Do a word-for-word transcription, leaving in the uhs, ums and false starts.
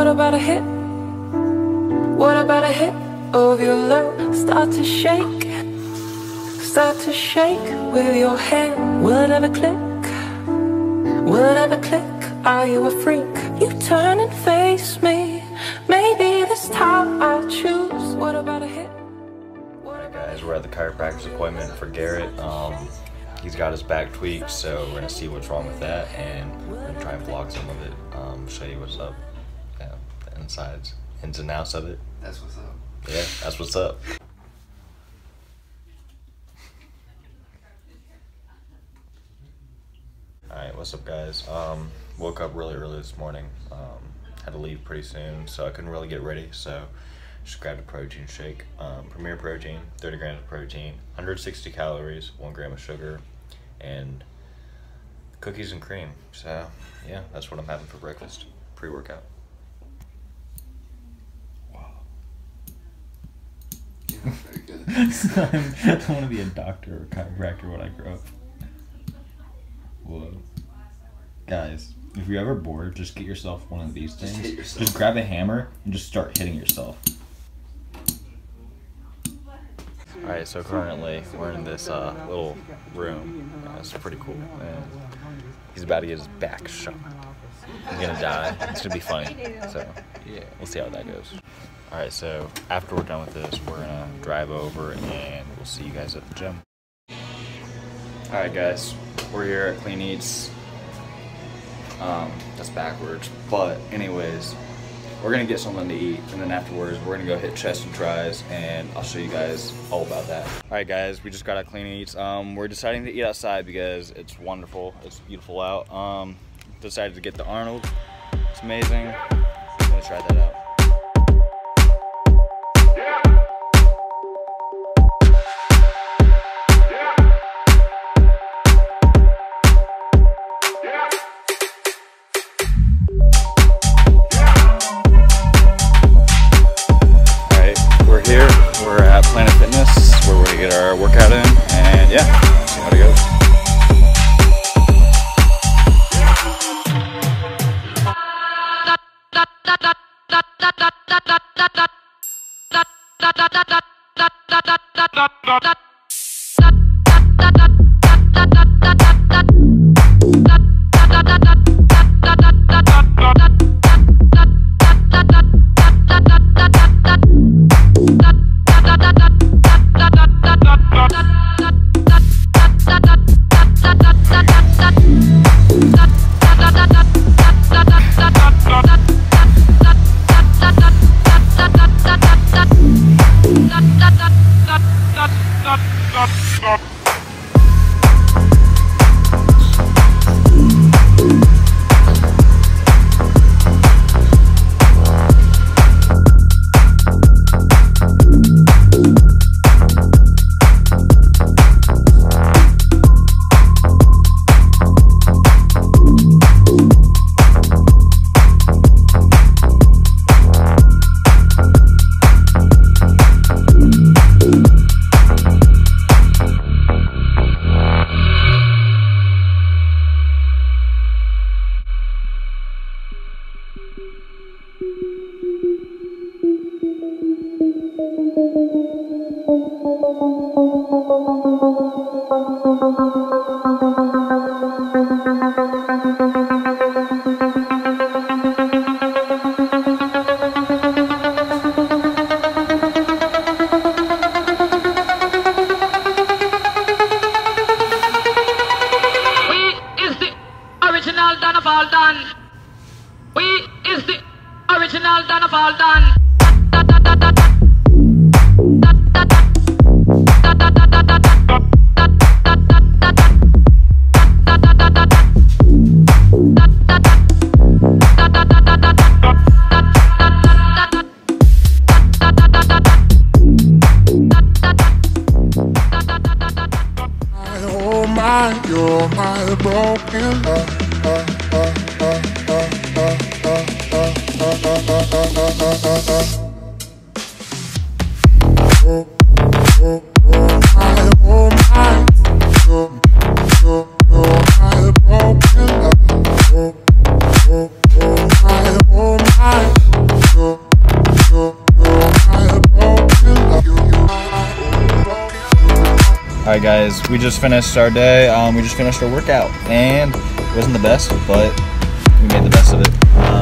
What about a hit? What about a hit of your love? Start to shake, start to shake with your hand. Will it ever click? Will it ever click? Are you a freak? You turn and face me. Maybe this time I'll choose. What about a hit? Alright guys, we're at the chiropractor's appointment for Garrett. Um, he's got his back tweaked, so we're gonna see what's wrong with that, and we're gonna try and vlog some of it. Um, show you what's up, yeah, the insides, ins and outs of it. That's what's up. Yeah, that's what's up. Alright, what's up guys? Um, woke up really early this morning. Um, had to leave pretty soon, so I couldn't really get ready, so just grabbed a protein shake. Um, Premier Protein, thirty grams of protein, one hundred sixty calories, one gram of sugar, and cookies and cream. So yeah, that's what I'm having for breakfast, pre-workout. Wow. Yeah, very good. So I'm, I want to be a doctor or chiropractor when I grow up. Whoa. Guys, if you're ever bored, just get yourself one of these things. Just hit yourself. Just grab a hammer and just start hitting yourself. Alright, so currently we're in this uh, little room. Uh, it's pretty cool. And he's about to get his back shot. He's gonna die. It's gonna be funny. So yeah, we'll see how that goes. Alright, so after we're done with this, we're gonna drive over and we'll see you guys at the gym. Alright guys, we're here at Clean Eats. Um, that's backwards. But anyways, we're gonna get something to eat, and then afterwards we're gonna go hit chest and tries, and I'll show you guys all about that. Alright guys, we just got out Clean Eats. Um, we're deciding to eat outside because it's wonderful, it's beautiful out. Um, decided to get the Arnold. It's amazing. I'm gonna try that out. Get our workout in, and yeah, see how it goes. You're my broken love. Oh, oh, oh, my, oh, my. You're, you're, you're my broken love. Oh, oh, oh, my, oh, my. Alright guys, we just finished our day. Um, we just finished our workout, and it wasn't the best, but we made the best of it. Um,